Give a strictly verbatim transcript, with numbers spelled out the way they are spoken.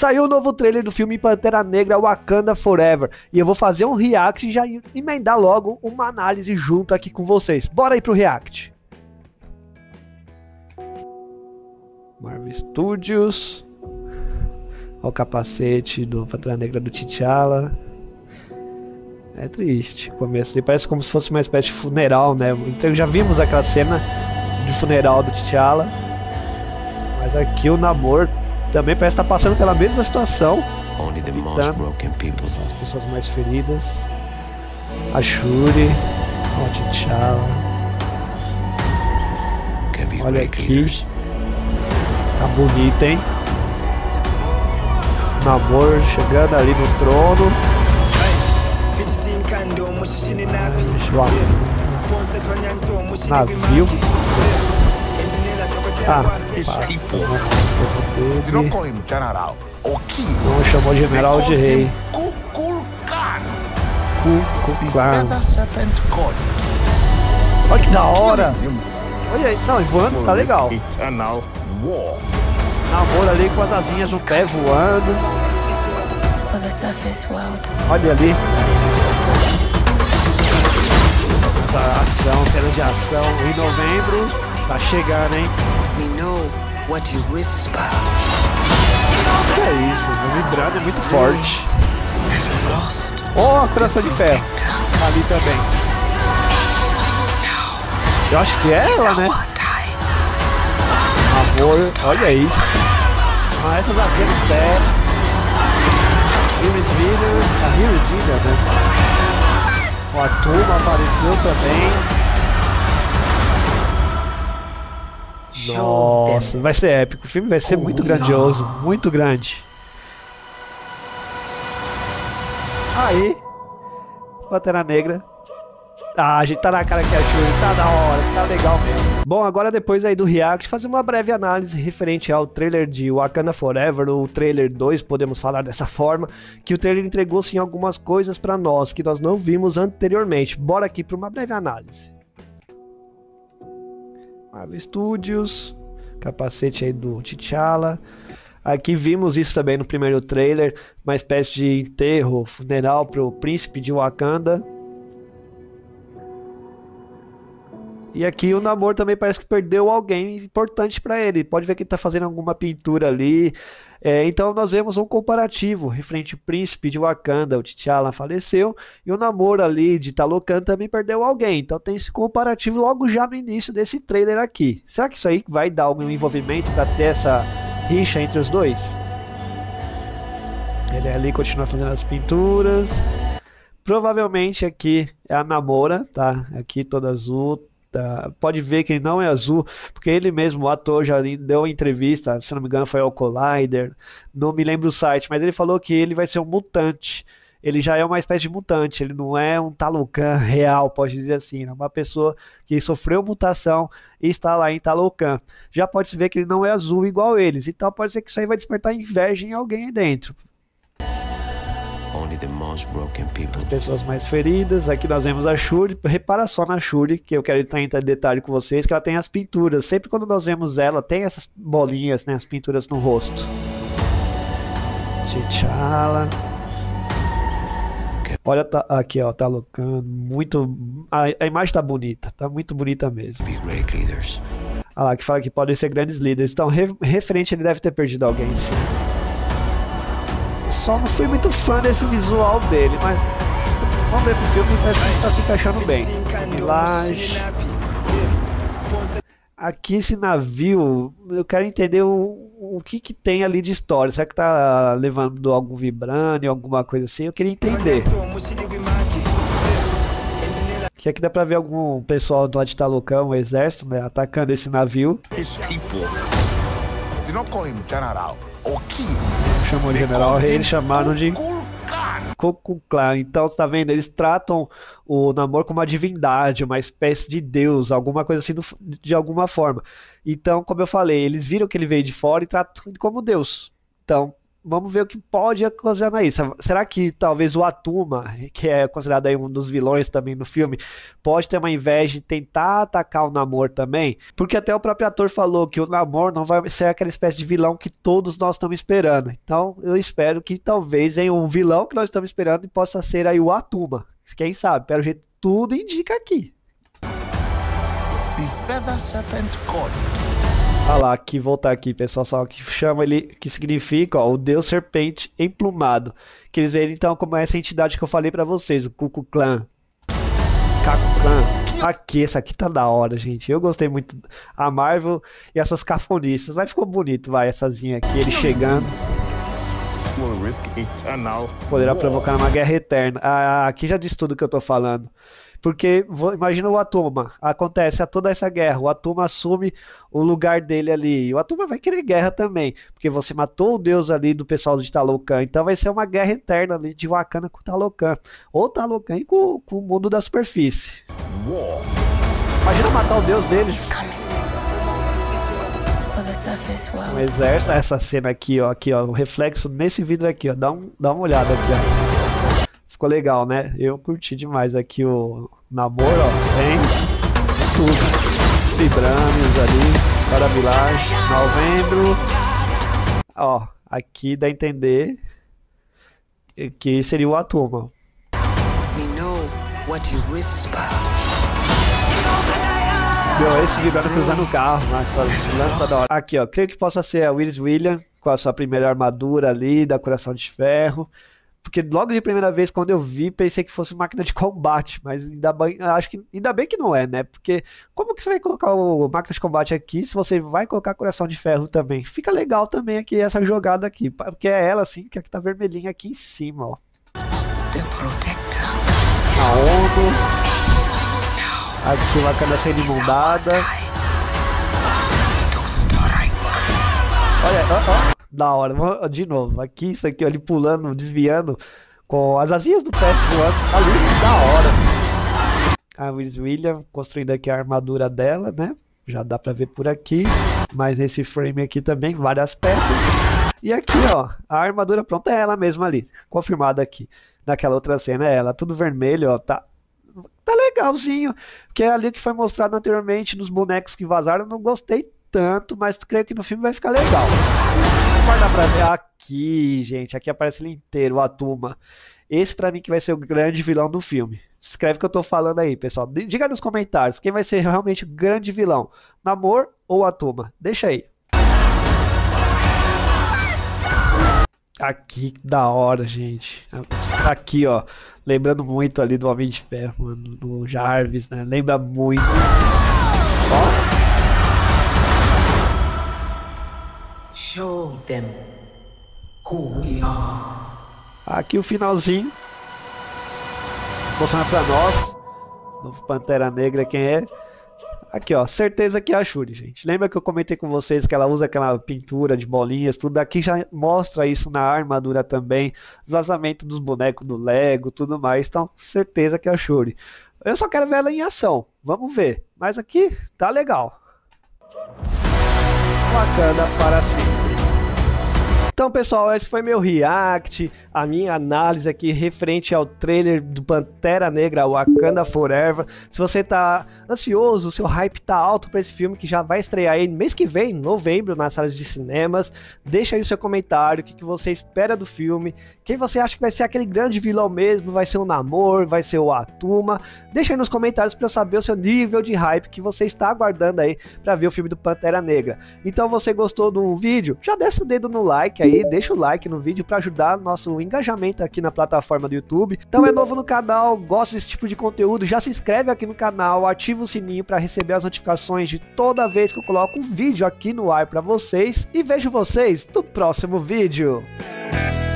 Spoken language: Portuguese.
Saiu o novo trailer do filme Pantera Negra Wakanda Forever. E eu vou fazer um react e já emendar logo uma análise junto aqui com vocês. Bora aí pro react. Marvel Studios. Olha o capacete do Pantera Negra do T'Challa. É triste o começo. Ele parece como se fosse uma espécie de funeral, né? Então já vimos aquela cena de funeral do T'Challa. Mas aqui o Namor também parece estar passando pela mesma situação. Gritando. São as pessoas mais feridas. A Shuri. O T'Challa. Olha aqui. Tá bonito, hein? Namor chegando ali no trono. Navio. Ah, não chamou general de rei. Kukulkan. Olha que da hora. Olha aí, não, voando tá legal. Namor ali com as asinhas no pé voando. Olha ali. Essa ação, cena de ação em novembro. Tá chegando, hein? Que é isso? O vibrando é muito forte. Oh, a coração de ferro. Ali também. Eu acho que é ela, né? Amor, olha isso. Ah, essas asinhas no pé. Heroes Vida, a Heroes Vida, né? O Atuma apareceu também. Nossa, vai ser épico. O filme vai ser muito grandioso, muito grande. Aí, Pantera Negra. Ah, a gente tá na cara que a Shuri tá da hora, tá legal mesmo. Bom, agora depois aí do react, fazer uma breve análise referente ao trailer de Wakanda Forever, o trailer dois, podemos falar dessa forma, que o trailer entregou sim algumas coisas pra nós, que nós não vimos anteriormente. Bora aqui pra uma breve análise. Marvel Studios, capacete aí do T'Challa. Aqui vimos isso também no primeiro trailer, uma espécie de enterro, funeral pro príncipe de Wakanda. E aqui o Namor também parece que perdeu alguém importante para ele. Pode ver que ele tá fazendo alguma pintura ali. É, então nós vemos um comparativo referente ao príncipe de Wakanda. O T'Challa faleceu e o Namor ali de Talocan também perdeu alguém. Então tem esse comparativo logo já no início desse trailer aqui. Será que isso aí vai dar algum envolvimento para ter essa rixa entre os dois? Ele ali continua fazendo as pinturas. Provavelmente aqui é a Namora, tá? Aqui toda azul. Tá. Pode ver que ele não é azul, porque ele mesmo, o ator, já deu uma entrevista, se não me engano foi ao Collider, não me lembro o site, mas ele falou que ele vai ser um mutante. Ele já é uma espécie de mutante, ele não é um Talocan real, pode dizer assim, é uma pessoa que sofreu mutação e está lá em Talocan. Já pode-se ver que ele não é azul igual eles, então pode ser que isso aí vai despertar inveja em alguém aí dentro. As pessoas mais feridas. Aqui nós vemos a Shuri. Repara só na Shuri, que eu quero entrar em detalhe com vocês, que ela tem as pinturas. Sempre quando nós vemos ela, tem essas bolinhas, né, as pinturas no rosto. T'Challa. Olha, tá, aqui ó, tá loucando. Muito. A, a imagem tá bonita, tá muito bonita mesmo. Olha lá, que fala que podem ser grandes líderes. Então, re, referente, ele deve ter perdido alguém, sim. Só não fui muito fã desse visual dele, mas vamos ver pro filme, parece que tá se encaixando bem. Milagem. Aqui esse navio, eu quero entender o, o que que tem ali de história. Será que tá levando algum vibrânio, alguma coisa assim? Eu queria entender. Que aqui dá pra ver algum pessoal do lado de Talocan, o exército, né, atacando esse navio. Chamou de general rei, eles chamaram de Kukulkan. Então, tá vendo? Eles tratam o Namor como uma divindade, uma espécie de deus, alguma coisa assim, de alguma forma. Então, como eu falei, eles viram que ele veio de fora e tratam ele como deus. Então, vamos ver o que pode ocasionar isso. Será que talvez o Atuma, que é considerado aí um dos vilões também no filme, pode ter uma inveja de tentar atacar o Namor também? Porque até o próprio ator falou que o Namor não vai ser aquela espécie de vilão que todos nós estamos esperando. Então eu espero que talvez venha um vilão que nós estamos esperando e possa ser aí o Atuma. Quem sabe? Pelo jeito, tudo indica aqui. The Feather Serpent God. Olha lá, aqui, voltar aqui, pessoal, só que chama ele, que significa, ó, o Deus Serpente Emplumado. Que eles veem, então, como essa entidade que eu falei pra vocês, o Ku Klux Klan. Ku Klan. Aqui, essa aqui tá da hora, gente. Eu gostei muito. A Marvel e essas cafonistas. Vai, ficou bonito, vai,essazinha aqui, ele chegando. Poderá provocar uma guerra eterna. Ah, aqui já diz tudo que eu tô falando. Porque, imagina o Atuma, acontece a toda essa guerra, o Atuma assume o lugar dele ali, e o Atuma vai querer guerra também, porque você matou o deus ali do pessoal de Talocan, então vai ser uma guerra eterna ali de Wakanda com Talocan, ou Talocan com, com o mundo da superfície. Imagina matar o deus deles. Um exército, essa cena aqui, ó, aqui, ó, o reflexo nesse vidro aqui, ó, dá, um, dá uma olhada aqui, ó. Ficou legal, né? Eu curti demais aqui o Namor, ó. Tem tudo. Vibranium ali, para Village, novembro. Ó, aqui dá a entender que seria o Atuma. We know what you whisper. Meu, esse Vibranium cruzando o carro, mas lance tá da hora. Aqui, ó, creio que possa ser a Willis William com a sua primeira armadura ali, da Coração de Ferro. Porque logo de primeira vez, quando eu vi, pensei que fosse máquina de combate, mas ainda bem, acho que, ainda bem que não é, né? Porque como que você vai colocar o máquina de combate aqui se você vai colocar Coração de Ferro também? Fica legal também aqui essa jogada aqui, porque é ela assim, que tá vermelhinha aqui em cima, ó. A ONU. Aqui uma cana sendo inundada. Olha, ó, ó. Da hora, de novo, aqui isso aqui, ó, ele pulando, desviando com as asinhas do pé voando, ali, da hora. A Willis William construindo aqui a armadura dela, né? Já dá pra ver por aqui, mas esse frame aqui também, várias peças. E aqui, ó, a armadura pronta é ela mesma ali, confirmada aqui. Naquela outra cena é ela, tudo vermelho, ó, tá, tá legalzinho, que é ali que foi mostrado anteriormente nos bonecos que vazaram, eu não gostei tanto, mas creio que no filme vai ficar legal. Vai dar pra ver aqui, gente. Aqui aparece ele inteiro, o Atuma. Esse pra mim que vai ser o grande vilão do filme. Escreve o que eu tô falando aí, pessoal. Diga nos comentários quem vai ser realmente o grande vilão. Namor ou Atuma? Deixa aí. Aqui, da hora, gente. Aqui, ó. Lembrando muito ali do Homem de Ferro, mano, do Jarvis, né? Lembra muito. Ó. Show them who we are. Aqui o finalzinho. Mostrando pra nós. Novo Pantera Negra, quem é? Aqui, ó. Certeza que é a Shuri, gente. Lembra que eu comentei com vocês que ela usa aquela pintura de bolinhas, tudo aqui já mostra isso na armadura também. Os vazamentos dos bonecos do Lego, tudo mais. Então, certeza que é a Shuri. Eu só quero ver ela em ação. Vamos ver. Mas aqui tá legal. Wakanda para sempre. Então, pessoal, esse foi meu react, a minha análise aqui referente ao trailer do Pantera Negra Wakanda Forever. Se você tá ansioso, o seu hype tá alto para esse filme que já vai estrear aí mês que vem, em novembro, nas salas de cinemas, deixa aí o seu comentário, o que, que você espera do filme, quem você acha que vai ser aquele grande vilão mesmo, vai ser o Namor, vai ser o Atuma, deixa aí nos comentários para eu saber o seu nível de hype que você está aguardando aí para ver o filme do Pantera Negra. Então, você gostou do vídeo? Já desce o dedo no like aí, deixa o like no vídeo para ajudar nosso engajamento aqui na plataforma do YouTube. Então é novo no canal, gosta desse tipo de conteúdo, já se inscreve aqui no canal, ativa o sininho para receber as notificações de toda vez que eu coloco um vídeo aqui no ar para vocês. E vejo vocês no próximo vídeo.